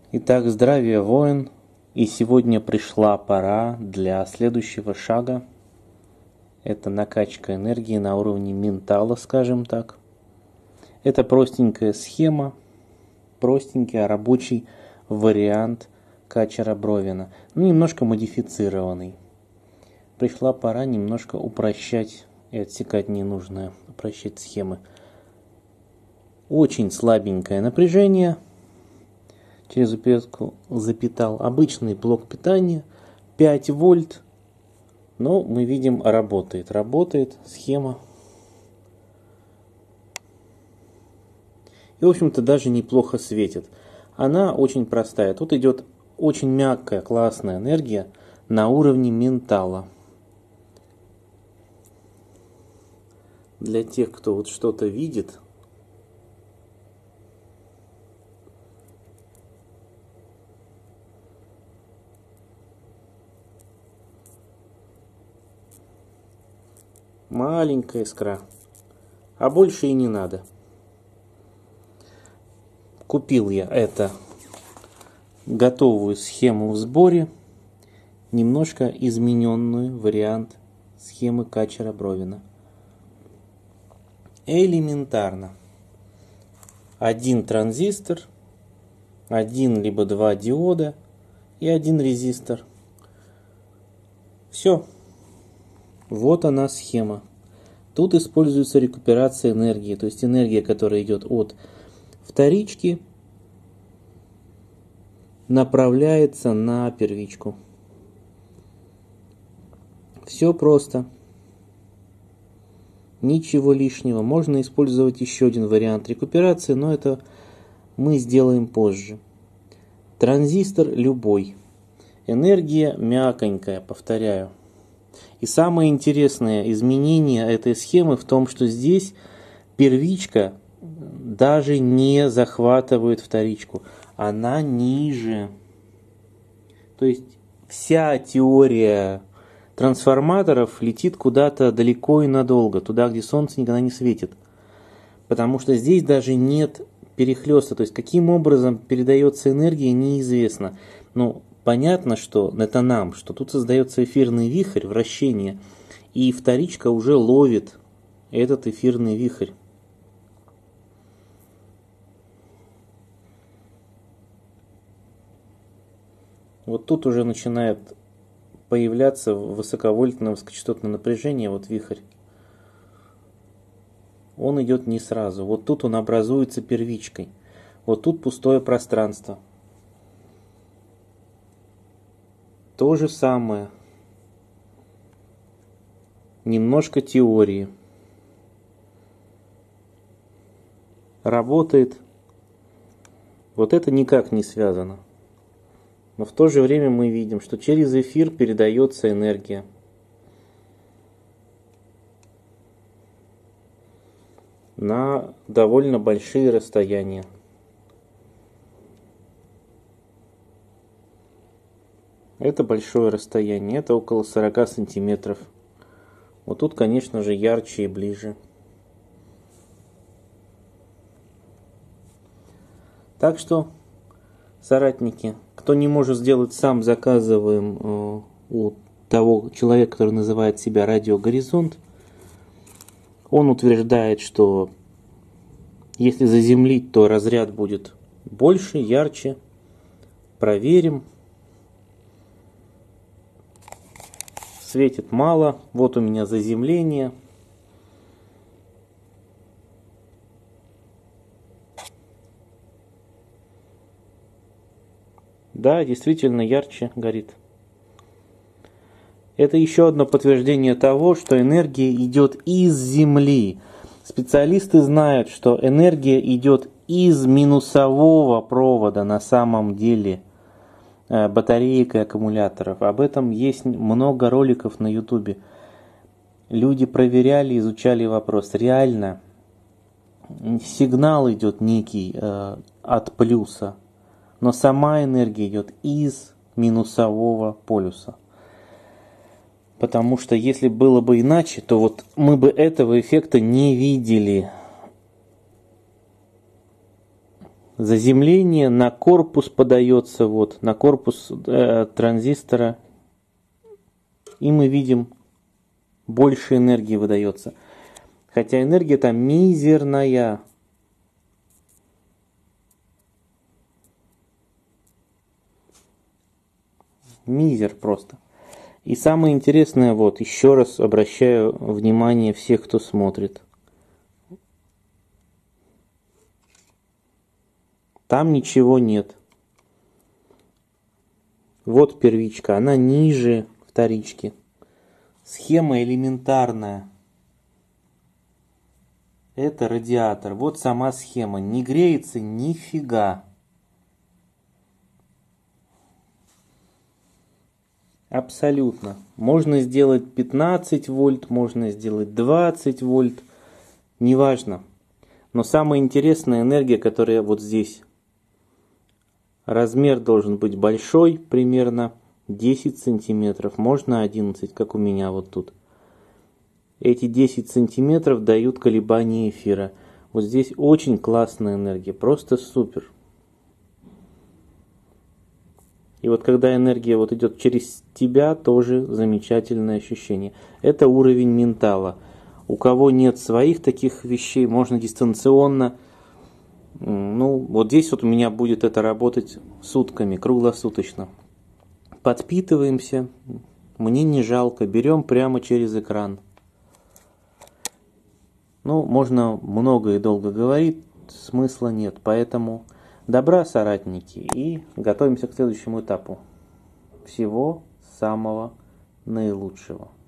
Итак, здравия, воин! И сегодня пришла пора для следующего шага. Это накачка энергии на уровне ментала, скажем так. Это простенькая схема, простенький рабочий вариант Качара-Бровина, немножко модифицированный. Пришла пора немножко упрощать и отсекать ненужное, упрощать схемы. Очень слабенькое напряжение. Через запятку запитал обычный блок питания 5 вольт. Но мы видим, работает. Работает схема. И, в общем-то, даже неплохо светит. Она очень простая. Тут идет очень мягкая, классная энергия на уровне ментала. Для тех, кто вот что-то видит, маленькая искра, а больше и не надо. Купил я готовую схему в сборе, немножко измененную вариант схемы Качара-Бровина. Элементарно. Один транзистор, один либо два диода и один резистор. Все. Вот она схема. Тут используется рекуперация энергии, то есть энергия, которая идет от вторички, направляется на первичку. Все просто. Ничего лишнего. Можно использовать еще один вариант рекуперации, но это мы сделаем позже. Транзистор любой. Энергия мяконькая, повторяю. И самое интересное изменение этой схемы в том, что здесь первичка даже не захватывает вторичку. Она ниже. То есть вся теория трансформаторов летит куда-то далеко и надолго, туда, где солнце никогда не светит. Потому что здесь даже нет перехлеста. То есть каким образом передается энергия, неизвестно. Понятно, что это нам, что тут создается эфирный вихрь, вращение, и вторичка уже ловит этот эфирный вихрь. Вот тут уже начинает появляться высоковольтное высокочастотное напряжение, вот вихрь. Он идет не сразу. Вот тут он образуется первичкой. Вот тут пустое пространство. То же самое. Немножко теории. Работает. Вот это никак не связано. Но в то же время мы видим, что через эфир передается энергия. На довольно большие расстояния. Это большое расстояние, это около 40 сантиметров. Вот тут, конечно же, ярче и ближе. Так что, соратники, кто не может сделать сам, заказываем у того человека, который называет себя Радио Горизонт. Он утверждает, что если заземлить, то разряд будет больше, ярче. Проверим. Светит мало. Вот у меня заземление. Да, действительно ярче горит. Это еще одно подтверждение того, что энергия идет из Земли. Специалисты знают, что энергия идет из минусового провода на самом деле батареек и аккумуляторов. Об этом есть много роликов на YouTube. Люди проверяли, изучали вопрос. Реально сигнал идет некий от плюса, но сама энергия идет из минусового полюса. Потому что если было бы иначе, то вот мы бы этого эффекта не видели. Заземление на корпус подается, вот, на корпус транзистора. И мы видим, больше энергии выдается. Хотя энергия там мизерная. Мизер просто. И самое интересное, вот, еще раз обращаю внимание всех, кто смотрит. Там ничего нет. Вот первичка, она ниже вторички. Схема элементарная. Это радиатор. Вот сама схема. Не греется нифига. Абсолютно. Можно сделать 15 вольт, можно сделать 20 вольт. Неважно. Но самая интересная энергия, которая вот здесь. Размер должен быть большой, примерно 10 сантиметров, можно 11, как у меня вот тут. Эти 10 сантиметров дают колебания эфира. Вот здесь очень классная энергия, просто супер. И вот когда энергия вот идет через тебя, тоже замечательное ощущение. Это уровень ментала. У кого нет своих таких вещей, можно дистанционно. Ну, вот здесь вот у меня будет это работать сутками, круглосуточно. Подпитываемся, мне не жалко, берем прямо через экран. Ну, можно много и долго говорить, смысла нет, поэтому добра, соратники, и готовимся к следующему этапу. Всего самого наилучшего.